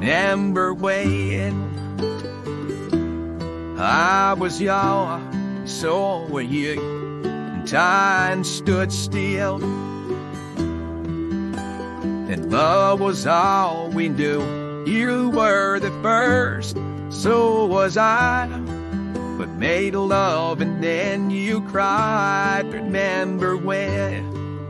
Remember when I was young, so were you, and time stood still, and love was all we knew. You were the first, so was I. But made love and then you cried. Remember when?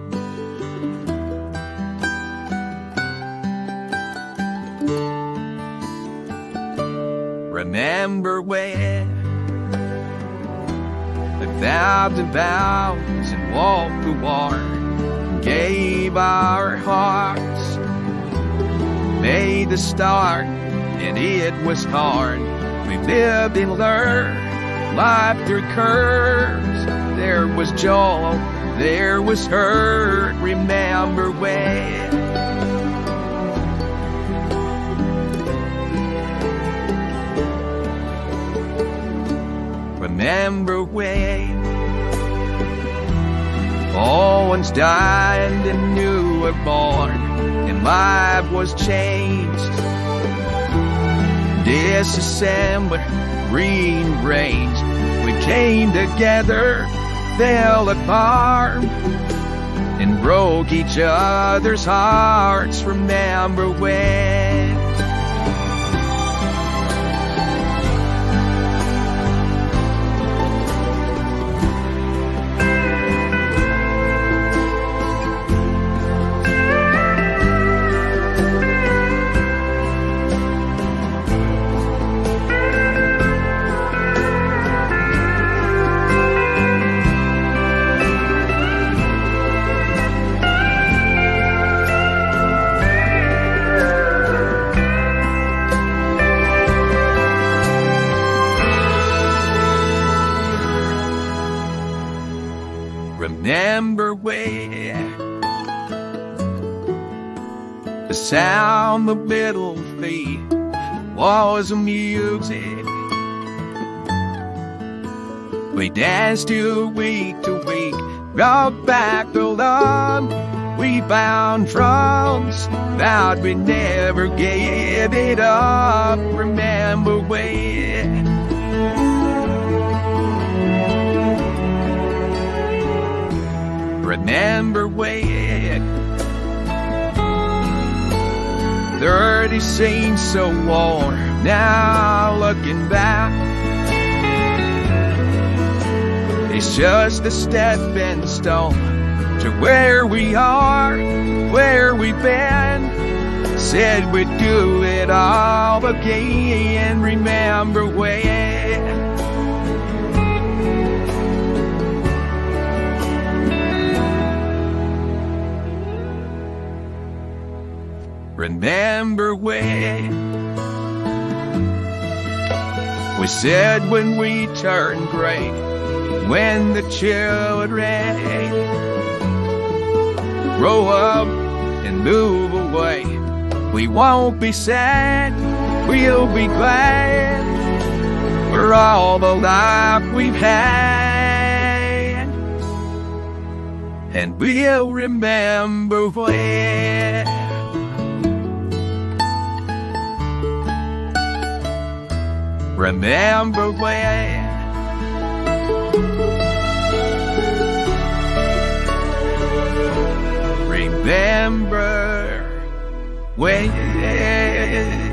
Remember when I vowed the vows and walked the walk, gave our hearts, made the start, and it was hard. We lived and learned life through curves. There was joy, there was hurt. Remember when? Remember when all ones died and new were born, and life was changed, disassembled, rearranged. We came together, fell apart, and broke each other's hearts. Remember when? Remember when the sound of little feet was music. We danced to week, brought back the love we found drums, vowed we never gave it up. Remember when? Remember when 30 seems so warm. Now looking back, it's just a stepping stone to where we are, where we've been. Said we'd do it all again. Remember when? Remember when we said when we turn gray, when the children grow up and move away, we won't be sad, we'll be glad for all the life we've had, and we'll remember when. Remember when? Remember when?